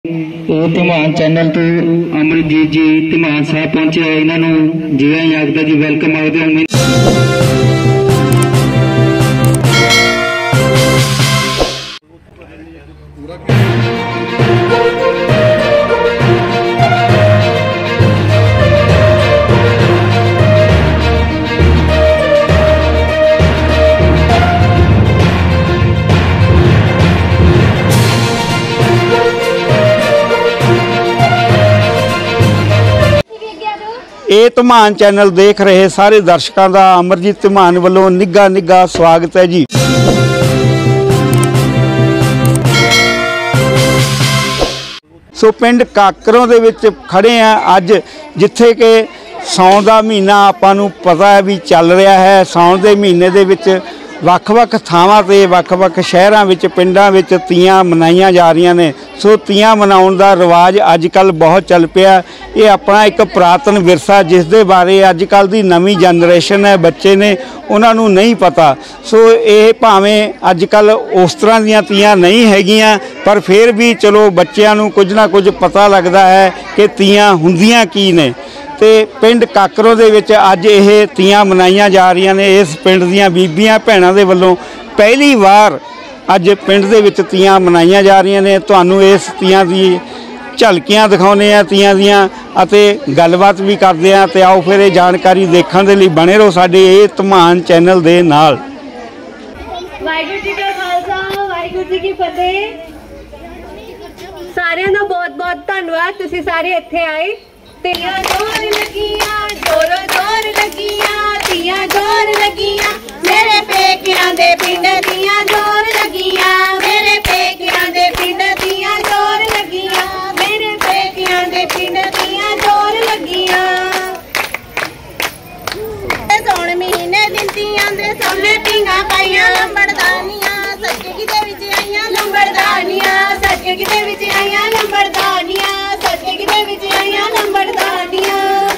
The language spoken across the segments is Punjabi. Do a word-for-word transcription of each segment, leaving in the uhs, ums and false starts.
ਉਹ ਧਮਾਨ ਚੈਨਲ ਤੋਂ ਅਮਰਜੀਤ ਜੀ ਧਮਾਨ ਸਾਹਿਬ ਪਹੁੰਚੇ ਹੋਏ, ਇਹਨਾਂ ਨੂੰ ਜੀ ਆਇਆਂ ਆਖਦਾ ਜੀ, ਵੈਲਕਮ ਆਖਦੇ ਹਾਂ। ਇਹ ਧਮਾਨ चैनल देख रहे सारे दर्शकों का अमरजीत धमान वालों निघा निघा स्वागत है जी। सो पिंड काकरों दे विच खड़े हैं अज, जिथे कि सौण का महीना आपां नूं पता है भी चल रहा है। सौण के महीने दे विच ਵੱਖ-ਵੱਖ ਥਾਵਾਂ ਤੇ ਵੱਖ-ਵੱਖ ਸ਼ਹਿਰਾਂ ਵਿੱਚ ਪਿੰਡਾਂ ਵਿੱਚ ਤੀਆਂ ਮਨਾਈਆਂ ਜਾ ਰਹੀਆਂ ਨੇ। ਸੋ ਤੀਆਂ ਮਨਾਉਣ ਦਾ ਰਿਵਾਜ ਅੱਜ ਕੱਲ੍ਹ ਬਹੁਤ ਚੱਲ ਪਿਆ। ਇਹ ਆਪਣਾ ਇੱਕ ਪੁਰਾਤਨ ਵਿਰਸਾ ਜਿਸ ਦੇ ਬਾਰੇ ਅੱਜ ਕੱਲ੍ਹ ਦੀ ਨਵੀਂ ਜਨਰੇਸ਼ਨ ਹੈ, ਬੱਚੇ ਨੇ, ਉਹਨਾਂ ਨੂੰ ਨਹੀਂ ਪਤਾ। ਸੋ ਇਹ ਭਾਵੇਂ ਅੱਜ ਕੱਲ੍ਹ ਉਸ ਤਰ੍ਹਾਂ ਦੀਆਂ ਤੀਆਂ ਨਹੀਂ ਹੈਗੀਆਂ, ਪਰ ਫਿਰ ਵੀ ਚਲੋ ਬੱਚਿਆਂ ਨੂੰ ਕੁਝ ਨਾ ਕੁਝ ਪਤਾ ਲੱਗਦਾ ਹੈ ਕਿ ਤੀਆਂ ਹੁੰਦੀਆਂ ਕੀ ਨੇ। ਤੇ ਪਿੰਡ ਕਾਕਰੋਂ ਦੇ ਵਿੱਚ ਅੱਜ ਇਹ ਤੀਆਂ ਮਨਾਈਆਂ ਜਾ ਰਹੀਆਂ ਨੇ। ਇਸ ਪਿੰਡ ਦੀਆਂ ਬੀਬੀਆਂ ਭੈਣਾਂ ਦੇ ਵੱਲੋਂ ਪਹਿਲੀ ਵਾਰ ਅੱਜ ਪਿੰਡ ਦੇ ਵਿੱਚ ਤੀਆਂ ਮਨਾਈਆਂ ਜਾ ਰਹੀਆਂ ਨੇ। ਤੁਹਾਨੂੰ ਇਸ ਤੀਆਂ ਦੀ ਝਲਕੀਆਂ ਦਿਖਾਉਂਦੇ ਆ ਤੀਆਂ ਦੀਆਂ ਅਤੇ ਗੱਲਬਾਤ ਵੀ ਕਰਦੇ ਆ। ਤੇ ਆਓ ਫਿਰ ਇਹ ਜਾਣਕਾਰੀ ਦੇਖਣ ਦੇ ਲਈ ਬਣੇ ਰਹੋ ਸਾਡੇ ਇਹ ਧਮਾਨ ਚੈਨਲ ਦੇ ਨਾਲ। ਵਾਹਿਗੁਰੂ ਜੀ ਕਾ ਖਾਲਸਾ, ਵਾਹਿਗੁਰੂ ਜੀ ਕੀ ਫਤਿਹ। ਸਾਰਿਆਂ ਦਾ ਬਹੁਤ ਬਹੁਤ ਧੰਨਵਾਦ, ਤੁਸੀਂ ਸਾਰੇ ਇੱਥੇ ਆਏ। ਤੀਆਂ ਜੋਰ ਲੱਗੀਆਂ, ਜੋਰ ਜੋਰ ਲੱਗੀਆਂ, ਤੀਆਂ ਜੋਰ ਲੱਗੀਆਂ, ਮੇਰੇ ਪੇਕਿਆਂ ਦੇ ਪਿੰਡ ਦੀਆਂ ਜੋਰ ਲੱਗੀਆਂ, ਮੇਰੇ ਪੇਕਿਆਂ ਦੇ ਪਿੰਡ ਦੀਆਂ ਜੋਰ ਲੱਗੀਆਂ, ਮੇਰੇ ਪੇਕਿਆਂ ਦੇ ਪਿੰਡ ਦੀਆਂ ਜੋਰ ਲੱਗੀਆਂ। ਸੌਣ ਮਹੀਨੇ ਦਿੰਦੀਆਂ ਦੇ ਸਾਹਮਣੇ ਪਿੰਗਾ ਪਾਈਆਂ, ਲੰਬੜਦਾਨੀਆਂ ਸੱਚੇ ਦੇ ਵਿੱਚ ਆਈਆਂ, ਲੰਬੜਦਾਨੀਆਂ ਸੱਚੇ ਦੇ ਵਿੱਚ ਆਈਆਂ, ਲੰਬੜਦਾਨੀਆਂ ਸੱਚੇ ਦੇ ਵਿੱਚ ਆਈਆਂ, ਲੰਬੜਦਾਨੀਆਂ।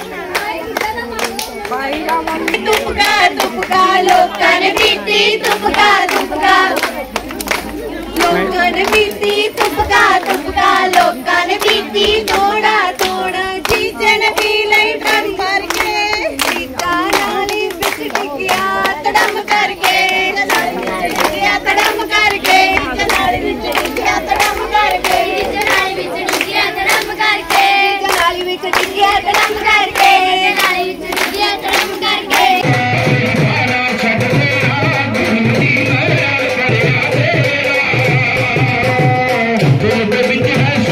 ਤੁਪਕਾ ਤੁਪਕਾ ਲੋਕਾਂ ਨੇ ਪੀਤੀ, ਤੁਪਕਾ ਤੁਪਕਾ ਲੋਕਾਂ ਨੇ ਪੀਤੀ, ਤੁਪਕਾ ਤੁਪਕਾ ਲੋਕਾਂ ਨੇ ਪੀਤੀ, ਥੋੜਾ ਥੋੜਾ ਚੀਜ਼ਾਂ ਨੇ ਪੀ ਲਈ ਡਰ ਕਰਕੇ, ਚੀਜ਼ਾਂ ਨਾਲੀ ਵਿੱਚ ਡਿੱਗਿਆ ਤੜਮ ਕਰਕੇ, ਨਾਲੀ ਵਿੱਚ ਡਿੱਗਿਆ ਤੜਮ ਕਰਕੇ, ਨਾਲੀ ਵਿੱਚ ਡਿੱਗਿਆ ਤੜਮ ਕਰਕੇ, ਨਾਲੀ ਵਿੱਚ ਡਿੱਗਿਆ ਤੜਮ ਕਰਕੇ, ਨਾਲੀ ਵਿੱਚ ਡਿੱਗਿਆ ਤੜਮ ਕਰਕੇ, ਨਾਲੀ ਵਿੱਚ ਡਿੱਗਿਆ ਤੜਮ ਕਰਕੇ। दिल दे विच है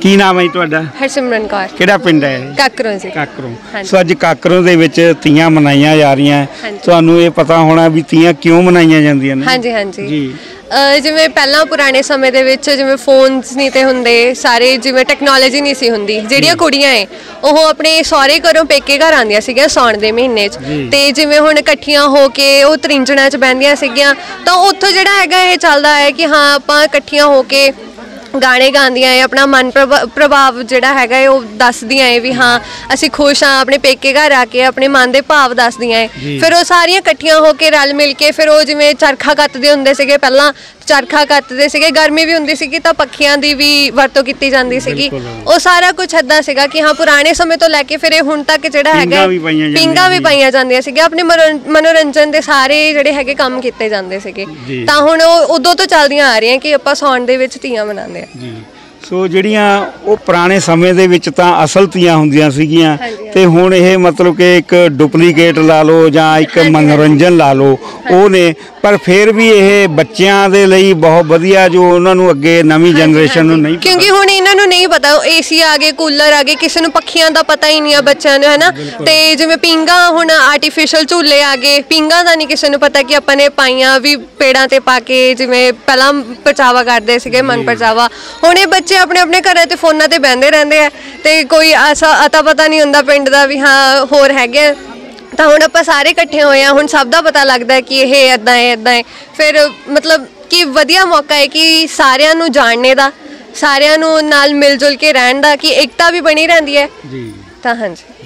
ਕੀ ਨਾਮ ਹੈ ਜੀ ਤੁਹਾਡਾ? ਹਰਸਿਮਰਨ ਕੌਰ। ਕਿਹੜਾ ਪਿੰਡ ਹੈ? ਕਾਕਰੋਂ ਜੀ। ਕਾਕਰੋਂ। ਸੋ ਅੱਜ ਕਾਕਰੋਂ ਦੇ ਵਿੱਚ ਤੀਆਂ ਮਨਾਈਆਂ ਜਾ ਰਹੀਆਂ, ਤੁਹਾਨੂੰ ਇਹ ਪਤਾ ਹੋਣਾ ਵੀ ਤੀਆਂ ਕਿਉਂ ਮਨਾਈਆਂ ਜਾਂਦੀਆਂ ਨੇ? ਹਾਂਜੀ ਹਾਂਜੀ ਜੀ। ਜਿਵੇਂ ਪਹਿਲਾਂ ਪੁਰਾਣੇ ਸਮੇਂ ਦੇ ਵਿੱਚ ਜਿਵੇਂ ਫੋਨਸ ਨਹੀਂ ਤੇ ਹੁੰਦੇ, ਸਾਰੇ ਜਿਵੇਂ ਟੈਕਨੋਲੋਜੀ ਨਹੀਂ ਸੀ ਹੁੰਦੀ, ਜਿਹੜੀਆਂ ਕੁੜੀਆਂ ਏ ਉਹ ਆਪਣੇ ਸਹੁਰੇ ਘਰੋਂ ਪੇਕੇ ਘਰ ਆਉਂਦੀਆਂ ਸੀਗੀਆਂ ਸਾਉਣ ਦੇ ਮਹੀਨੇ 'ਚ, ਤੇ ਜਿਵੇਂ ਹੁਣ ਇਕੱਠੀਆਂ ਹੋ ਕੇ ਉਹ ਤ੍ਰਿੰਜਣਾਂ 'ਚ ਬਹਿੰਦੀਆਂ ਸੀਗੀਆਂ, ਤਾਂ ਉੱਥੋਂ ਜਿਹੜਾ ਹੈਗਾ ਇਹ ਚੱਲਦਾ ਹੈ ਕਿ ਹਾਂ ਆਪਾਂ ਇਕੱਠੀਆਂ ਹੋ ਕੇ ਗਾਣੇ ਗਾਉਂਦੀਆਂ ਏ, ਆਪਣਾ ਮਨ ਪ੍ਰਭਾਵ ਜਿਹੜਾ ਹੈਗਾ ਏ ਉਹ ਦੱਸਦੀਆਂ ਏ ਵੀ ਹਾਂ ਅਸੀਂ ਖੁਸ਼ ਹਾਂ, ਆਪਣੇ ਪੇਕੇ ਘਰ ਆ ਕੇ ਆਪਣੇ ਮਨ ਦੇ ਭਾਵ ਦੱਸਦੀਆਂ ਏ। ਫਿਰ ਉਹ ਸਾਰੀਆਂ ਇਕੱਠੀਆਂ ਹੋ ਕੇ ਰਲ ਮਿਲ ਕੇ ਫਿਰ ਉਹ ਜਿਵੇਂ ਚਰਖਾ ਕੱਤਦੇ ਹੁੰਦੇ ਸੀਗੇ, ਪਹਿਲਾਂ ਚਰਖਾ ਕੱਤਦੇ ਸੀਗੇ, ਗਰਮੀ ਵੀ ਹੁੰਦੀ ਸੀਗੀ ਤਾਂ ਪੱਖੀਆਂ ਦੀ ਵੀ ਵਰਤੋਂ ਕੀਤੀ ਜਾਂਦੀ ਸੀਗੀ। ਉਹ ਸਾਰਾ ਕੁਝ ਏਦਾਂ ਸੀਗਾ ਕਿ ਹਾਂ ਪੁਰਾਣੇ ਸਮੇਂ ਤੋਂ ਲੈ ਕੇ ਫਿਰ ਇਹ ਹੁਣ ਤੱਕ ਜਿਹੜਾ ਹੈਗਾ ਪੀਂਘਾਂ ਵੀ ਪਾਈਆਂ ਜਾਂਦੀਆਂ ਸੀਗੀਆਂ, ਆਪਣੇ ਮਨੋਰੰਜਨ ਦੇ ਸਾਰੇ ਜਿਹੜੇ ਹੈਗੇ ਕੰਮ ਕੀਤੇ ਜਾਂਦੇ ਸੀਗੇ। ਤਾਂ ਹੁਣ ਉਹ ਉਦੋਂ ਤੋਂ ਚੱਲਦੀਆਂ ਆ ਰਹੀਆਂ ਕਿ ਆਪਾਂ ਸਾਉਣ ਦੇ ਵਿੱਚ ਤੀਆਂ ਮਨਾਉਂਦੇ ਆ। ਜੀ। ਸੋ ਜਿਹੜੀਆਂ ਉਹ ਪੁਰਾਣੇ ਸਮੇਂ ਦੇ ਵਿੱਚ ਤਾਂ ਅਸਲ ਤੀਆਂ ਹੁੰਦੀਆਂ ਸੀਗੀਆਂ, ਤੇ ਹੁਣ ਇਹ ਮਤਲਬ ਕਿ ਇੱਕ ਡੁਪਲੀਕੇਟ ਲਾ ਲਓ ਜਾਂ ਇੱਕ ਮਨੋਰੰਜਨ ਲਾ ਲਓ ਉਹ ਨੇ, ਪਰ ਫਿਰ ਵੀ ਇਹ ਬੱਚਿਆਂ ਦੇ ਲਈ ਬਹੁਤ ਵਧੀਆ, ਜੋ ਉਹਨਾਂ ਨੂੰ ਅੱਗੇ ਨਵੀਂ ਜਨਰੇਸ਼ਨ ਨੂੰ ਨਹੀਂ, ਕਿਉਂਕਿ ਹੁਣ ਇਹਨਾਂ ਨੂੰ ਨਹੀਂ ਪਤਾ, ਏਸੀ ਆ ਗਏ, ਕੂਲਰ ਆ ਗਏ, ਕਿਸੇ ਨੂੰ ਪੱਖੀਆਂ ਦਾ ਪਤਾ ਹੀ ਨਹੀਂ ਆ ਬੱਚਿਆਂ ਨੂੰ, ਹੈ ਨਾ। ਤੇ ਜਿਵੇਂ ਪੀਂਘਾਂ ਹੁਣ ਆਰਟੀਫਿਸ਼ਲ ਝੂਲੇ ਆ ਗਏ, ਪੀਂਘਾਂ ਦਾ ਨਹੀਂ ਕਿਸੇ ਨੂੰ ਪਤਾ ਕਿ ਆਪਾਂ ਨੇ ਪਾਈਆਂ ਵੀ ਪੇੜਾਂ ਤੇ ਪਾ ਕੇ, ਜਿਵੇਂ ਪਹਿਲਾਂ ਪਰਚਾਵਾ ਕਰਦੇ ਸੀਗੇ ਮਨ ਪਰਚਾਵਾ, ਹੁਣ ਇਹ ਬੱਚੇ ਆਪਣੇ ਆਪਣੇ ਘਰਾਂ ਤੇ ਫੋਨਾਂ ਤੇ ਬਹਿੰਦੇ ਰਹਿੰਦੇ ਆ, ਤੇ ਕੋਈ ਐਸਾ ਅਤਾ ਪਤਾ ਨਹੀਂ ਹੁੰਦਾ ਪਿੰਡ ਦਾ ਵੀ ਹਾਂ ਹੋਰ ਹੈਗੇ। ਤਾਂ ਹੁਣ ਆਪਾਂ ਸਾਰੇ ਇਕੱਠੇ ਹੋਏ ਆ, ਹੁਣ ਸਭ ਦਾ ਪਤਾ ਲੱਗਦਾ ਕਿ ਇਹ ਇੱਦਾਂ ਹੈ ਇੱਦਾਂ ਹੈ, ਫਿਰ ਮਤਲਬ ਕਿ ਵਧੀਆ ਮੌਕਾ ਹੈ ਕਿ ਸਾਰਿਆਂ ਨੂੰ ਜਾਣਨੇ ਦਾ, ਸਾਰਿਆਂ ਨੂੰ ਨਾਲ ਮਿਲ ਜੁਲ ਕੇ ਰਹਿਣ ਦਾ, ਕਿ ਏਕਤਾ ਵੀ ਬਣੀ ਰਹਿੰਦੀ ਹੈ ਜੀ। ਤਾਂ ਹਾਂਜੀ,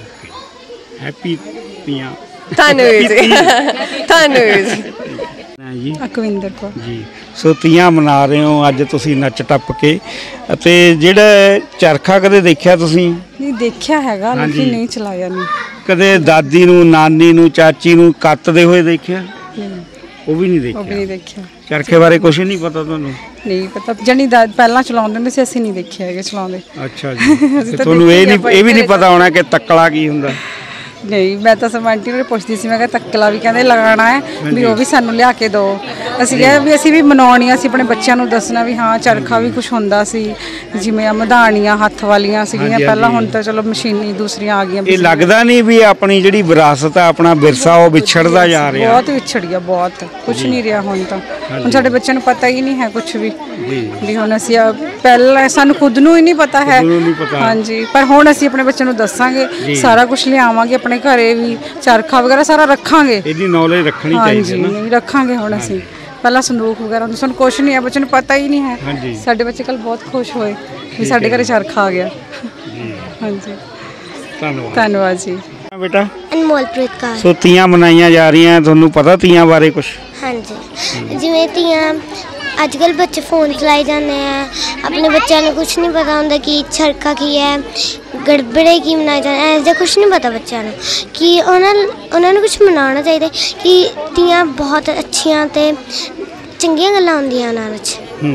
ਹੈਪੀ ਤੀਆਂ। ਧੰਨਵਾਦ ਜੀ, ਧੰਨਵਾਦ ਜੀ। ਅਕਵਿੰਦਰ ਕੌਰ ਜੀ। ਸੋ ਤੀਆਂ ਮਨਾ ਰਹੇ ਹੋ ਅੱਜ ਤੁਸੀਂ ਨੱਚ ਟੱਪ ਕੇ, ਅਤੇ ਜਿਹੜਾ ਚਰਖਾ ਕਦੇ ਦੇਖਿਆ ਤੁਸੀਂ? ਨਹੀਂ ਦੇਖਿਆ ਹੈਗਾ, ਲੇਕਿਨ ਨਹੀਂ ਚਲਾਇਆ ਨਹੀਂ। ਕਦੇ ਦਾਦੀ ਨੂੰ, ਨਾਨੀ ਨੂੰ, ਚਾਚੀ ਨੂੰ ਕੱਤਦੇ ਹੋਏ ਦੇਖਿਆ? ਉਹ ਵੀ ਨਹੀਂ ਦੇਖਿਆ। ਉਹ ਵੀ ਨਹੀਂ ਦੇਖਿਆ। ਚਰਖੇ ਬਾਰੇ ਕੁਝ ਨਹੀਂ ਪਤਾ ਤੁਹਾਨੂੰ? ਨਹੀਂ ਪਤਾ, ਜਾਨੀ ਪਹਿਲਾਂ ਚਲਾਉਂਦੇ ਹੁੰਦੇ ਸੀ, ਅਸੀਂ ਨਹੀਂ ਦੇਖਿਆ ਹੈਗਾ ਚਲਾਉਂਦੇ। ਅੱਛਾ ਜੀ। ਤੁਹਾਨੂੰ ਇਹ ਨਹੀਂ, ਇਹ ਵੀ ਨਹੀਂ ਪਤਾ ਹੋਣਾ ਕਿ ਤੱਕਲਾ ਕੀ ਹੁੰਦਾ? ਨਹੀਂ, ਮੈਂ ਤਾਂ ਸਭ ਆਂਟੀ ਨੂੰ ਪੁੱਛਦੀ ਸੀ, ਮੈਂ ਕਿਹਾ ਤੱਕਲਾ ਵੀ ਕਹਿੰਦੇ ਲਗਾਉਣਾ ਹੈ, ਵੀ ਉਹ ਵੀ ਸਾਨੂੰ ਲਿਆ ਕੇ ਦਿਓ। ਅਸੀਂ ਕਿਹਾ ਵੀ ਅਸੀਂ ਵੀ ਮਨਾਉਣੀਆਂ, ਅਸੀਂ ਆਪਣੇ ਬੱਚਿਆਂ ਨੂੰ ਦੱਸਣਾ ਵੀ ਹਾਂ ਚਰਖਾ ਵੀ ਕੁਛ ਹੁੰਦਾ ਸੀ, ਜਿਵੇਂ ਮਧਾਣੀਆਂ ਹੱਥ ਵਾਲੀਆਂ ਸੀਗੀਆਂ ਪਹਿਲਾਂ, ਹੁਣ ਤਾਂ ਚਲੋ ਮਸ਼ੀਨੀ ਦੂਸਰੀਆਂ ਆ ਗਈਆਂ। ਇਹ ਲੱਗਦਾ ਨਹੀਂ ਵੀ ਆਪਣੀ ਜਿਹੜੀ ਵਿਰਾਸਤ ਆ, ਆਪਣਾ ਵਿਰਸਾ, ਉਹ ਵਿਛੜਦਾ ਜਾ ਰਿਹਾ? ਬਹੁਤ ਵਿਛੜ ਗਿਆ, ਬਹੁਤ ਕੁਛ ਨਹੀਂ ਰਿਹਾ ਹੁਣ ਤਾਂ। ਹੁਣ ਸਾਡੇ ਬੱਚਿਆਂ ਨੂੰ ਪਤਾ ਹੀ ਨਹੀਂ ਹੈ ਕੁਛ ਵੀ, ਵੀ ਹੁਣ ਅਸੀਂ ਪਹਿਲਾਂ ਸਾਨੂੰ ਖੁਦ ਨੂੰ ਹੀ ਨਹੀਂ ਪਤਾ ਹੈ। ਹਾਂਜੀ, ਪਰ ਹੁਣ ਅਸੀਂ ਆਪਣੇ ਬੱਚਿਆਂ ਨੂੰ ਦੱਸਾਂਗੇ, ਸਾਰਾ ਕੁਛ ਲਿਆਵਾਂਗੇ ਆਪਣੇ ਘਰੇ ਵੀ, ਚਰਖਾ ਵਗੈਰਾ ਸਾਰਾ ਰੱਖਾਂਗੇ, ਇਹਦੀ ਨੌਲੇਜ ਰੱਖਣੀ ਚਾਹੀਦੀ ਹੈ ਨਾ। ਰੱਖਾਂਗੇ ਹੁਣ ਅਸੀਂ, ਪਹਿਲਾਂ ਸੰਦੂਕ ਵਗੈਰਾ ਸਾਨੂੰ ਕੁਛ ਨਹੀਂ ਹੈ, ਬੱਚੇ ਨੂੰ ਪਤਾ ਹੀ ਨਹੀਂ ਹੈ। ਸਾਡੇ ਬੱਚੇ ਕੱਲ ਬਹੁਤ ਖੁਸ਼ ਹੋਏ ਵੀ ਸਾਡੇ ਘਰੇ ਚਰਖਾ ਆ ਗਿਆ। ਹਾਂਜੀ, ਧੰਨਵਾਦ। ਧੰਨਵਾਦ ਜੀ। ਬੇਟਾ ਅਨਮੋਲਪ੍ਰੀਤ ਕੌਰ। ਸੋ ਤੀਆਂ ਮਨਾਈਆਂ ਜਾ ਰਹੀਆਂ, ਤੁਹਾਨੂੰ ਪਤਾ ਤੀਆਂ ਬਾਰੇ ਕੁਛ? ਹਾਂਜੀ, ਜਿਵੇਂ ਤੀਆਂ ਅੱਜ ਕੱਲ੍ਹ ਬੱਚੇ ਫੋਨ ਚਲਾਈ ਜਾਂਦੇ ਆ, ਆਪਣੇ ਬੱਚਿਆਂ ਨੂੰ ਕੁਛ ਨਹੀਂ ਪਤਾ ਹੁੰਦਾ ਕਿ ਚਰਖਾ ਕੀ ਹੈ, ਗੜਬੜੇ ਕੀ ਮਨਾਏ ਜਾਂਦੇ, ਐਂ ਜਿਹਾ ਕੁਛ ਨਹੀਂ ਪਤਾ ਬੱਚਿਆਂ ਨੂੰ, ਕਿ ਉਹਨਾਂ ਉਹਨਾਂ ਨੂੰ ਕੁਛ ਮਨਾਉਣਾ ਚਾਹੀਦਾ, ਕਿ ਤੀਆਂ ਬਹੁਤ ਅੱਛੀਆਂ ਅਤੇ ਚੰਗੀਆਂ ਗੱਲਾਂ ਹੁੰਦੀਆਂ ਉਹਨਾਂ ਵਿੱਚ।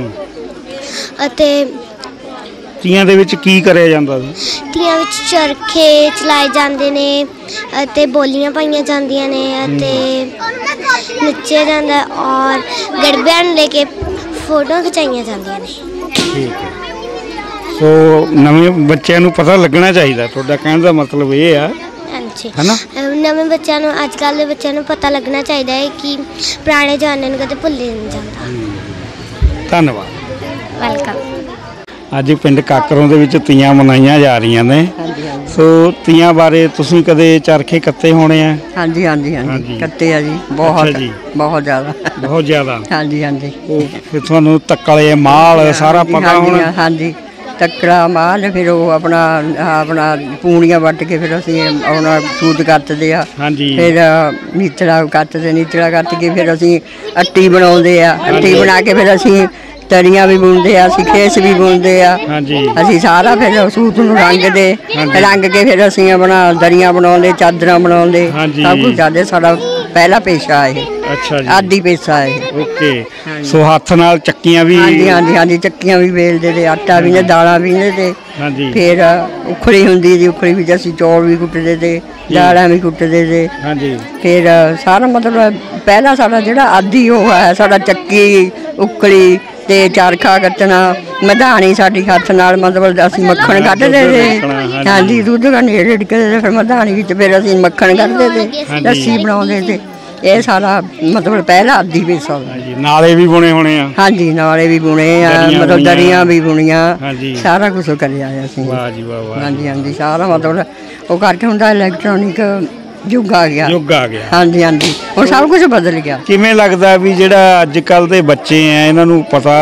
ਅਤੇ ਤੀਆਂ ਦੇ ਵਿੱਚ ਕੀ ਕਰਿਆ ਜਾਂਦਾ? ਤੀਆਂ ਵਿੱਚ ਚਰਖੇ ਚਲਾਏ ਜਾਂਦੇ ਨੇ ਅਤੇ ਬੋਲੀਆਂ ਪਾਈਆਂ ਜਾਂਦੀਆਂ ਨੇ ਅਤੇ ਨੱਚਿਆ ਜਾਂਦਾ, ਔਰ ਗੜਬਿਆਂ ਨੂੰ ਲੈ ਕੇ ਫੋਟੋਆਂ ਖਿਚਾਈਆਂ ਜਾਂਦੀਆਂ ਨੇ। ਠੀਕ ਹੈ। ਸੋ ਨਵੇਂ ਬੱਚਿਆਂ ਨੂੰ ਪਤਾ ਲੱਗਣਾ ਚਾਹੀਦਾ, ਤੁਹਾਡਾ ਕਹਿਣ ਦਾ ਮਤਲਬ ਇਹ ਆ? ਹਾਂਜੀ, ਨਵੇਂ ਬੱਚਿਆਂ ਨੂੰ, ਅੱਜ ਕੱਲ੍ਹ ਦੇ ਬੱਚਿਆਂ ਨੂੰ ਪਤਾ ਲੱਗਣਾ ਚਾਹੀਦਾ ਹੈ ਕਿ ਪੁਰਾਣੇ ਜ਼ਮਾਨੇ ਨੂੰ ਕਦੇ ਭੁੱਲਿਆ ਨਹੀਂ ਜਾਂਦਾ। ਧੰਨਵਾਦ। ਵੈਲਕਮ। ਅੱਜ ਪਿੰਡ ਕਾਕਰੋਂ ਦੇ ਵਿੱਚ ਤੀਆਂ ਮਨਾਈਆਂ ਜਾ ਰਹੀਆਂ ਨੇ, ਸੋ ਤੀਆਂ ਬਾਰੇ ਤੁਸੀਂ ਕਦੇ ਚਰਖੇ ਕੱਤੇ ਹੋਣੇ ਆ? ਹਾਂਜੀ ਹਾਂਜੀ ਹਾਂਜੀ ਕੱਤੇ ਆ ਜੀ, ਬਹੁਤ ਬਹੁਤ ਜ਼ਿਆਦਾ, ਬਹੁਤ ਜ਼ਿਆਦਾ। ਹਾਂਜੀ ਹਾਂਜੀ। ਫਿਰ ਤੁਹਾਨੂੰ ਤੱਕਲੇ, ਮਾਲ ਸਾਰਾ ਪਤਾ ਹੋਣਾ? ਹਾਂਜੀ, ਤੱਕੜਾ, ਮਾਲ, ਫਿਰ ਉਹ ਆਪਣਾ ਆਪਣਾ ਪੂਣੀਆਂ ਵੱਟ ਕੇ ਫਿਰ ਅਸੀਂ ਆਪਣਾ ਸੂਤ ਕੱਤਦੇ ਆ। ਫਿਰ ਨੀਚੜਾ ਕੱਤਦੇ, ਨੀਚੜਾ ਕੱਤ ਕੇ ਫਿਰ ਅਸੀਂ ਅੱਟੀ ਬਣਾਉਂਦੇ ਆ, ਅੱਟੀ ਬਣਾ ਕੇ ਫਿਰ ਅਸੀਂ ਤਰੀਆਂ ਵੀ ਬੁਣਦੇ ਆ, ਅਸੀਂ ਖੇਸ ਵੀ ਬੁਣਦੇ ਆ। ਅਸੀਂ ਸਾਰਾ ਫਿਰ ਸੂਤ ਨੂੰ ਰੰਗਦੇ, ਰੰਗ ਕੇ ਫਿਰ ਅਸੀਂ ਆਪਣਾ ਦਰੀਆਂ ਬਣਾਉਂਦੇ, ਚਾਦਰਾਂ ਬਣਾਉਂਦੇ, ਸਭ ਕੁਝ ਕਰਦੇ। ਸਾਡਾ ਪਹਿਲਾ ਪੇਸ਼ਾ ਇਹ। ਅੱਛਾ ਜੀ, ਆਦੀ ਪੇਸ਼ਾ ਇਹ। ਓਕੇ। ਸੋ ਹੱਥ ਨਾਲ ਚੱਕੀਆਂ ਵੀ? ਹਾਂਜੀ ਹਾਂਜੀ ਹਾਂਜੀ, ਚੱਕੀਆਂ ਵੀ ਵੇਲਦੇ ਤੇ, ਆਟਾ ਵੀ ਨੇ, ਦਾਲਾਂ ਵੀ ਨੇ, ਤੇ ਫਿਰ ਉਖਲੀ ਹੁੰਦੀ ਸੀ, ਉਖਲੀ ਵਿੱਚ ਅਸੀਂ ਚੌਲ ਵੀ ਕੁੱਟਦੇ ਤੇ, ਦਾਲਾਂ ਵੀ ਕੁੱਟਦੇ ਤੇ। ਫਿਰ ਸਾਰਾ ਮਤਲਬ ਪਹਿਲਾਂ ਸਾਡਾ ਜਿਹੜਾ ਆਦੀ ਉਹ ਹੈ, ਸਾਡਾ ਚੱਕੀ, ਉਖਲੀ ਤੇ ਚਰਖਾ ਕੱਤਣਾ, ਮਧਾਣੀ ਸਾਡੀ ਹੱਥ ਨਾਲ ਮਤਲਬ ਅਸੀਂ ਮੱਖਣ ਕੱਢਦੇ ਤੇ ਹਾਂਜੀ ਦੁੱਧ ਕਨੇ ਰਿੜਕਦੇ ਤੇ ਫਿਰ ਮਧਾਣੀ ਵਿੱਚ ਫਿਰ ਅਸੀਂ ਮੱਖਣ ਕੱਢਦੇ ਤੇ ਲੱਸੀ ਬਣਾਉਂਦੇ ਤੇ ਇਹ ਸਾਰਾ ਮਤਲਬ ਪਹਿਲਾ ਆਦੀ ਵੀ ਸਭ ਨਾਲੇ ਵੀ ਬੁਣੇ ਹੋਣੇ ਆ। ਹਾਂਜੀ ਨਾਲੇ ਵੀ ਬੁਣੇ ਆ, ਮਤਲਬ ਦਰੀਆਂ ਵੀ ਬੁਣੀਆਂ, ਸਾਰਾ ਕੁਝ ਕਰਿਆ ਅਸੀਂ। ਵਾਹ ਜੀ ਵਾਹ ਵਾਹ। ਹਾਂਜੀ ਹਾਂਜੀ ਸਾਰਾ ਮਤਲਬ ਉਹ ਕਰਕੇ ਹੁੰਦਾ ਇਲੈਕਟ੍ਰੋਨਿਕ ਯੁੱਗ ਆ ਗਿਆ ਯੁੱਗ ਆ ਗਿਆ। ਹਾਂਜੀ ਹਾਂਜੀ ਹੁਣ ਸਭ ਕੁਝ ਬਦਲ ਗਿਆ। ਕਿਵੇਂ ਲੱਗਦਾ ਵੀ ਜਿਹੜਾ ਅੱਜ ਕੱਲ ਦੇ ਬੱਚੇ ਆ ਇਹਨਾਂ ਨੂੰ ਪਤਾ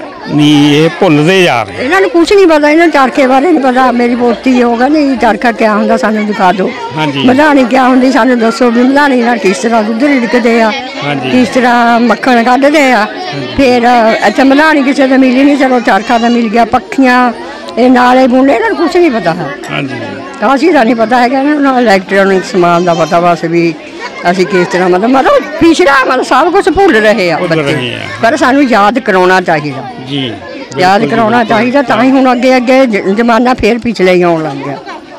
ਨਹੀਂ, ਇਹ ਭੁੱਲਦੇ ਜਾ ਰਹੇ? ਇਹਨਾਂ ਨੂੰ ਕੁਝ ਨਹੀਂ ਪਤਾ, ਇਹਨਾਂ ਨੂੰ ਚਰਖੇ ਬਾਰੇ ਨਹੀਂ ਪਤਾ। ਮੇਰੀ ਪੋਤੀ ਹੋਗਾ ਨਹੀਂ ਚਰਖਾ ਕਿਆ ਹੁੰਦਾ ਸਾਨੂੰ ਦਿਖਾ ਦਿਓ, ਮਧਾਣੀ ਕਿਆ ਹੁੰਦੀ ਸਾਨੂੰ ਦੱਸੋ ਵੀ ਮਧਾਣੀ ਨਾਲ ਕਿਸ ਤਰ੍ਹਾਂ ਦੁੱਧ ਰਿੜਕਦੇ ਆ, ਕਿਸ ਤਰ੍ਹਾਂ ਮੱਖਣ ਕੱਢਦੇ ਆ। ਫਿਰ ਅੱਛਾ ਮਧਾਣੀ ਕਿਸੇ ਦਾ ਮਿਲੀ ਨਹੀਂ, ਚਲੋ ਚਰਖਾ ਦਾ ਮਿਲ ਗਿਆ। ਪੱਖੀਆਂ ਇਹ ਨਾਲੇ ਬੁਣੇ, ਇਹਨਾਂ ਨੂੰ ਕੁਝ ਨਹੀਂ ਪਤਾ ਹੈ। ਕਾਸੀ ਦਾ ਨਹੀਂ ਪਤਾ ਹੈਗਾ ਇਹਨਾਂ ਨੂੰ, ਇਲੈਕਟ੍ਰੋਨਿਕ ਸਮਾਨ ਦਾ ਪਤਾ ਬਸ ਵੀ ਅਸੀਂ ਕਿਸ ਤਰ੍ਹਾਂ ਮਤਲਬ ਮਤਲਬ ਪਿਛੜਾ ਮਤਲਬ ਸਭ ਕੁਝ ਭੁੱਲ ਰਹੇ ਆ ਬੱਚੇ, ਪਰ ਸਾਨੂੰ ਯਾਦ ਕਰਾਉਣਾ ਚਾਹੀਦਾ ਜੀ, ਯਾਦ ਕਰਾਉਣਾ ਚਾਹੀਦਾ ਤਾਂ ਹੀ ਹੁਣ ਅੱਗੇ ਅੱਗੇ ਜ਼ਮਾਨਾ ਫੇਰ ਪਿਛਲੇ ਹੀ ਆਉਣ ਲੱਗ ਗਿਆ।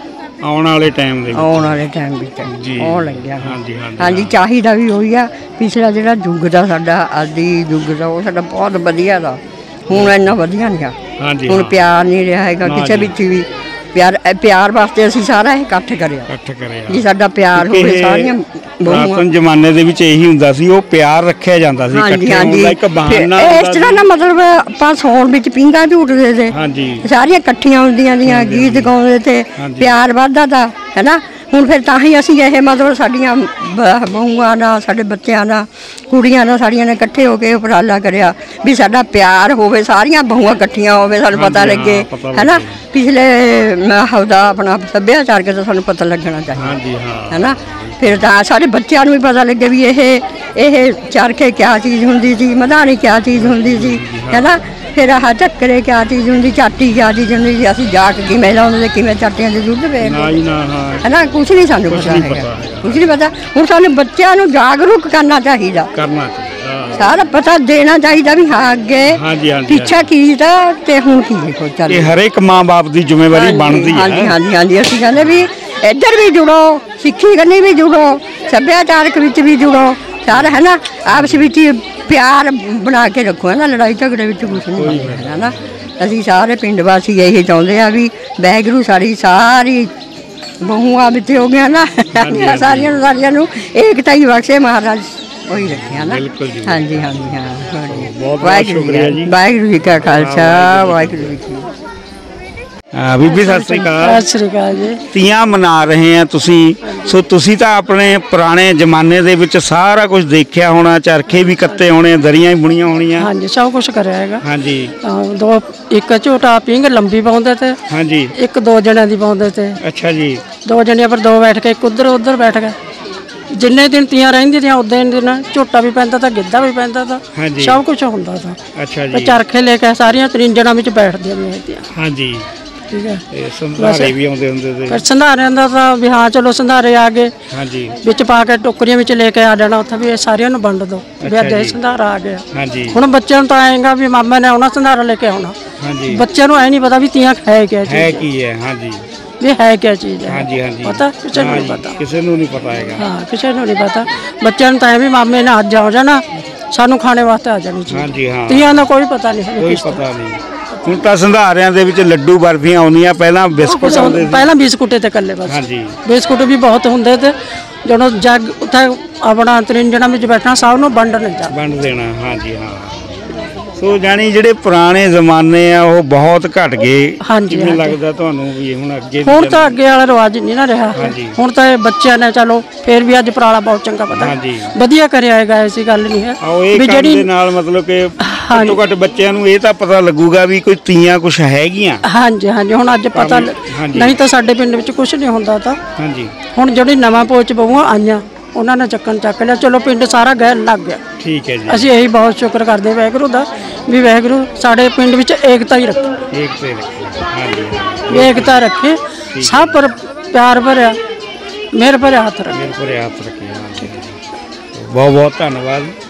ਆਉਣ ਵਾਲੇ ਟਾਈਮ ਦੇ ਆਉਣ ਵਾਲੇ ਟਾਈਮ ਵਿੱਚ ਆਉਣ ਲੱਗਿਆ। ਹਾਂਜੀ ਹਾਂਜੀ ਚਾਹੀਦਾ ਵੀ ਉਹੀ ਆ। ਪਿਛਲਾ ਜਿਹੜਾ ਯੁੱਗ ਦਾ ਸਾਡਾ ਆਦੀ ਯੁੱਗ ਦਾ ਉਹ ਸਾਡਾ ਬਹੁਤ ਵਧੀਆ ਦਾ, ਹੁਣ ਇੰਨਾ ਵਧੀਆ ਨਹੀਂ ਆ। ਹੁਣ ਪਿਆਰ ਨਹੀਂ ਰਿਹਾ ਹੈਗਾ ਕਿਸੇ ਵਿੱਚ ਵੀ। ਪਿਆਰ ਪਿਆਰ ਵਾਸਤੇ ਅਸੀਂ ਸਾਰਾ ਇਹ ਇਕੱਠ ਕਰਿਆ ਇਕੱਠ ਕਰਿਆ ਜੀ, ਸਾਡਾ ਪਿਆਰ ਹੋਵੇ ਸਾਰੀਆਂ। ਪੁਰਾਤਨ ਜ਼ਮਾਨੇ ਦੇ ਵਿੱਚ ਇਹੀ ਹੁੰਦਾ ਸੀ, ਉਹ ਪਿਆਰ ਰੱਖਿਆ ਜਾਂਦਾ ਸੀ ਇਕੱਠੇ ਹੋਣ ਦਾ ਇੱਕ ਬਹਾਨਾ। ਇਸ ਤਰ੍ਹਾਂ ਨਾ ਮਤਲਬ ਆਪਾਂ ਸੌਣ ਵਿੱਚ ਪੀਂਘਾਂ ਝੂਟਦੇ ਤੇ ਸਾਰੀਆਂ ਇਕੱਠੀਆਂ ਹੁੰਦੀਆਂ ਦੀਆਂ, ਗੀਤ ਗਾਉਂਦੇ ਤੇ ਪਿਆਰ ਵੱਧਦਾ ਤਾ ਹੈ ਨਾ। ਹੁਣ ਫਿਰ ਤਾਂ ਹੀ ਅਸੀਂ ਇਹ ਮਤਲਬ ਸਾਡੀਆਂ ਬਹੂਆਂ ਨਾਲ, ਸਾਡੇ ਬੱਚਿਆਂ ਨਾਲ, ਕੁੜੀਆਂ ਨਾਲ ਸਾਡੀਆਂ ਨੇ ਇਕੱਠੇ ਹੋ ਕੇ ਉਪਰਾਲਾ ਕਰਿਆ ਵੀ ਸਾਡਾ ਪਿਆਰ ਹੋਵੇ, ਸਾਰੀਆਂ ਬਹੂਆਂ ਇਕੱਠੀਆਂ ਹੋਵੇ, ਸਾਨੂੰ ਪਤਾ ਲੱਗੇ ਹੈ ਨਾ। ਪਿਛਲੇ ਹਫਤਾ ਆਪਣਾ ਸੱਭਿਆਚਾਰ ਕੇ ਤਾਂ ਸਾਨੂੰ ਪਤਾ ਲੱਗਣਾ ਚਾਹੀਦਾ ਹੈ ਨਾ। ਫਿਰ ਤਾਂ ਸਾਡੇ ਬੱਚਿਆਂ ਨੂੰ ਵੀ ਪਤਾ ਲੱਗੇ ਵੀ ਇਹ ਇਹ ਚਰਖੇ ਕਿਆ ਚੀਜ਼ ਹੁੰਦੀ ਸੀ, ਮਧਾਣੀ ਕਿਆ ਚੀਜ਼ ਹੁੰਦੀ ਸੀ ਹੈ ਨਾ। ਫਿਰ ਆਹ ਝੱਕਰੇ ਕਿਆ ਚੀਜ਼ ਹੁੰਦੀ, ਚਾਟੀ ਕਿਆ ਚੀਜ਼ ਹੁੰਦੀ ਸੀ, ਅਸੀਂ ਜਾ ਕੇ ਕਿਵੇਂ ਲਾਉਂਦੇ, ਕਿਵੇਂ ਚਾਟੀਆਂ ਦੇ ਦੁੱਧ ਵੇਚਦੇ ਹੈ ਨਾ। ਕੁਛ ਨਹੀਂ ਸਾਨੂੰ ਪਤਾ ਹੈਗਾ, ਕੁਛ ਨਹੀਂ ਪਤਾ। ਹੁਣ ਸਾਨੂੰ ਬੱਚਿਆਂ ਨੂੰ ਜਾਗਰੂਕ ਕਰਨਾ ਚਾਹੀਦਾ, ਕਰਨਾ ਸਾਰਾ ਪਤਾ ਦੇਣਾ ਚਾਹੀਦਾ ਵੀ ਹਾਂ ਅੱਗੇ ਪਿੱਛਾ ਕੀ ਦਾ ਤੇ ਹੁਣ ਕੀ ਦੇਖੋ ਚੱਲ। ਇਹ ਹਰ ਇੱਕ ਮਾਂ ਬਾਪ ਦੀ ਜ਼ਿੰਮੇਵਾਰੀ ਬਣਦੀ ਹੈ। ਹਾਂਜੀ ਹਾਂਜੀ ਹਾਂਜੀ ਅਸੀਂ ਕਹਿੰਦੇ ਵੀ ਇੱਧਰ ਵੀ ਜੁੜੋ, ਸਿੱਖੀ ਕਰਨੀ ਵੀ ਜੁੜੋ, ਸੱਭਿਆਚਾਰਕ ਵਿੱਚ ਵੀ ਜੁੜੋ, ਸਾਰਾ ਹੈ ਨਾ। ਆਪਸ ਵਿੱਚ ਪਿਆਰ ਬਣਾ ਕੇ ਰੱਖੋ ਹੈ ਨਾ, ਲੜਾਈ ਝਗੜੇ ਵਿੱਚ ਕੁਛ ਨਹੀਂ ਹੈ ਨਾ। ਅਸੀਂ ਸਾਰੇ ਪਿੰਡ ਵਾਸੀ ਇਹੀ ਚਾਹੁੰਦੇ ਆ ਵੀ ਵਾਹਿਗੁਰੂ ਸਾਡੀ ਸਾਰੀ ਬਹੂਆਂ ਵਿੱਚ ਹੋ ਗਿਆ ਨਾ, ਸਾਰੀਆਂ ਨੂੰ ਸਾਰੀਆਂ ਨੂੰ ਏਕਤਾ ਹੀ ਬਖਸ਼ੇ ਮਹਾਰਾਜ, ਉਹੀ ਰੱਖਿਆ ਨਾ। ਹਾਂਜੀ ਹਾਂਜੀ ਹਾਂ ਵਾਹਿਗੁਰੂ ਜੀ, ਵਾਹਿਗੁਰੂ ਜੀ ਕਾ ਖਾਲਸਾ, ਵਾਹਿਗੁਰੂ ਜੀ ਕੀ ਹਾਂ। ਬੀਬੀ ਸਤਿ ਸ੍ਰੀ ਅਕਾਲ। ਸਤਿ ਸ੍ਰੀ ਅਕਾਲ ਜੀ। ਤੀਆਂ ਮਨਾ ਰਹੇ ਆ ਤੁਸੀਂ, ਸੋ ਤੁਸੀਂ ਤਾਂ ਆਪਣੇ ਪੁਰਾਣੇ ਜ਼ਮਾਨੇ ਦੇ ਵਿੱਚ ਸਾਰਾ ਕੁਝ ਦੇਖਿਆ ਹੋਣਾ, ਚਰਖੇ ਵੀ ਕੱਤੇ ਹੋਣੇ, ਦਰੀਆਂ ਵੀ ਬੁਣੀਆਂ ਹੋਣੀਆਂ। ਹਾਂਜੀ ਸਭ ਕੁਝ ਕਰਿਆ ਹੈਗਾ। ਹਾਂਜੀ ਦੋ ਇੱਕ ਝੋਟਾ ਪੀਂਘ ਲੰਬੀ ਪਾਉਂਦੇ ਤੇ ਹਾਂਜੀ ਇੱਕ ਦੋ ਜਣਿਆਂ ਦੀ ਪਾਉਂਦੇ ਤੇ। ਅੱਛਾ ਜੀ। ਦੋ ਜਣਿਆਂ ਪਰ ਦੋ ਬੈਠ ਕੇ ਇੱਕ ਉੱਧਰ ਉੱਧਰ ਬੈਠ ਗਏ। ਜਿੰਨੇ ਦਿਨ ਤੀਆਂ ਰਹਿੰਦੀਆਂ ਤੀਆਂ ਉਦੋਂ ਦਿਨ ਝੋਟਾ ਵੀ ਪੈਂਦਾ ਤਾਂ ਗਿੱਧਾ ਵੀ ਪੈਂਦਾ ਤਾਂ ਸਭ ਕੁਝ ਹੁੰਦਾ ਤਾਂ। ਅੱਛਾ ਜੀ। ਚਰਖੇ ਲੈ ਕੇ ਸਾਰੀਆਂ ਤਰਿੰਜਣਾਂ ਵਿੱਚ ਬੈਠਦੀਆਂ ਨੇ ਤੀਆਂ। ਹਾਂਜੀ ਠੀਕ ਹੈ। ਇਹ ਸੰਧਾਰੇ ਵੀ ਆਉਂਦੇ ਹੁੰਦੇ ਤੇ। ਫਿਰ ਸੰਧਾਰਿਆਂ ਦਾ ਤਾਂ ਵੀ ਹਾਂ ਚਲੋ ਸੰਧਾਰੇ ਆ ਗਏ, ਹਾਂਜੀ ਵਿੱਚ ਪਾ ਕੇ ਟੋਕਰੀਆਂ ਵਿੱਚ ਲੈ ਕੇ ਆ ਜਾਣਾ, ਉੱਥੇ ਵੀ ਸਾਰਿਆਂ ਨੂੰ ਵੰਡ ਦੋ ਵੀ ਅੱਜ ਇਹ ਸੰਧਾਰਾ ਆ ਗਿਆ। ਹਾਂਜੀ ਹੁਣ ਬੱਚਿਆਂ ਨੂੰ ਤਾਂ ਆਏਗਾ ਵੀ ਮਾਮਾ ਨੇ ਆਉਣਾ ਸੰਧਾਰਾ ਲੈ ਕੇ ਆਉਣਾ। ਹਾਂਜੀ ਬੱਚਿਆਂ ਨੂੰ ਐ ਨਹੀਂ ਪਤਾ ਵੀ ਤੀਆਂ ਹੈ ਕਿਆ ਚੀਜ਼ ਹੈ, ਕੀ ਹੈ। ਹਾਂਜੀ ਵੀ ਹੈ ਕਿਆ ਚੀਜ਼ ਹੈ। ਹਾਂਜੀ ਹਾਂਜੀ ਪਤਾ ਕਿਸੇ ਨੂੰ ਨਹੀਂ ਪਤਾ, ਕਿਸੇ ਨੂੰ ਨਹੀਂ ਪਤਾ ਹੈਗਾ। ਹਾਂ ਕਿਸੇ ਨੂੰ ਨਹੀਂ ਪਤਾ। ਬੱਚਿਆਂ ਨੂੰ ਤਾਂ ਐ ਵੀ ਮਾਮੇ ਨੇ ਅੱਜ ਆ ਜਾਣਾ, ਸਾਨੂੰ ਖਾਣੇ ਵਾਸਤੇ ਆ ਜਾਣੀ ਚੀਜ਼। ਹਾਂਜੀ ਹਾਂ ਤੀਆਂ ਦਾ ਕੋਈ ਪਤਾ ਨਹੀਂ, ਕੋਈ ਪਤਾ ਨਹੀਂ। ਹੁਣ ਤਾਂ ਸੰਧਾਰਿਆਂ ਦੇ ਵਿੱਚ ਲੱਡੂ ਬਰਫੀਆਂ ਆਉਂਦੀਆਂ, ਪਹਿਲਾਂ ਬਿਸਕੁਟ ਆਉਂਦੇ ਸੀ। ਪਹਿਲਾਂ ਬਿਸਕੁਟੇ ਤੇ ਇਕੱਲੇ ਬਸ। ਹਾਂਜੀ ਬਿਸਕੁਟ ਵੀ ਬਹੁਤ ਹੁੰਦੇ ਤੇ ਜਦੋਂ ਜੱਗ ਉੱਥੇ ਆਪਣਾ ਤਰਿੰਜਣਾ ਵਿੱਚ ਬੈਠਣਾ ਸਭ ਨੂੰ ਵੰਡ ਦੇਣਾ ਵੰਡ ਦੇਣਾ। ਹਾਂਜੀ ਹਾਂ। ਸੋ ਜਾਨੀ ਜਿਹੜੇ ਪੁਰਾਣੇ ਜ਼ਮਾਨੇ ਆ ਉਹ ਬਹੁਤ ਘਟ ਗਏ। ਹਾਂਜੀ ਕਿਵੇਂ ਲੱਗਦਾ ਤੁਹਾਨੂੰ ਵੀ ਹੁਣ ਅੱਗੇ? ਹੁਣ ਤਾਂ ਅੱਗੇ ਵਾਲਾ ਰਿਵਾਜ ਨਹੀਂ ਨਾ ਰਿਹਾ। ਹੁਣ ਤਾਂ ਇਹ ਬੱਚਿਆਂ ਨੇ ਚਲੋ ਫੇਰ ਵੀ ਅੱਜ ਪਰਾਲਾ ਬਹੁਤ ਚੰਗਾ ਪਤਾ ਵਧੀਆ ਕਰਿਆ ਹੈਗਾ, ਐਸੀ ਗੱਲ ਨਹੀਂ ਹੈ ਵੀ ਜਿਹੜੀ ਦੇ ਨਾਲ ਮਤਲਬ ਕਿ ਘੱਟੋ ਘੱਟ ਬੱਚਿਆਂ ਨੂੰ ਇਹ ਤਾਂ ਪਤਾ ਲੱਗੂਗਾ ਵੀ ਕੋਈ ਤੀਆਂ ਕੁਛ ਹੈਗੀਆਂ। ਹਾਂਜੀ ਹਾਂਜੀ ਹੁਣ ਅੱਜ ਪਤਾ, ਨਹੀਂ ਤਾਂ ਸਾਡੇ ਪਿੰਡ ਵਿੱਚ ਕੁਛ ਨਹੀਂ ਹੁੰਦਾ ਤਾਂ। ਹਾਂਜੀ ਹੁਣ ਜਿਹੜੀ ਨਵਾਂ ਪੋਚ ਬਹੂਆਂ ਆਈਆਂ ਉਹਨਾਂ ਨੇ ਚੱਕਣ ਚੱਕ ਲਿਆ, ਚਲੋ ਪਿੰਡ ਸਾਰਾ ਗਹਿ ਲੱਗ ਗਿਆ। ਠੀਕ ਹੈ ਜੀ। ਅਸੀਂ ਇਹੀ ਬਹੁਤ ਸ਼ੁਕਰ ਕਰਦੇ ਵਾਹਿਗੁਰੂ ਦਾ ਵੀ ਵਾਹਿਗੁਰੂ ਸਾਡੇ ਪਿੰਡ ਵਿੱਚ ਏਕਤਾ ਹੀ ਰੱਖੇ, ਏਕਤਾ ਹੀ ਰੱਖੇ। ਹਾਂਜੀ ਏਕਤਾ ਰੱਖੇ, ਸਭ ਪਰ ਪਿਆਰ ਭਰਿਆ, ਮਿਹਰ ਭਰਿਆ ਹੱਥ ਰੱਖੇ, ਮਿਹਰ ਭਰਿਆ ਹੱਥ ਰੱਖੇ। ਬਹੁਤ ਬਹੁਤ ਧੰਨਵਾਦ।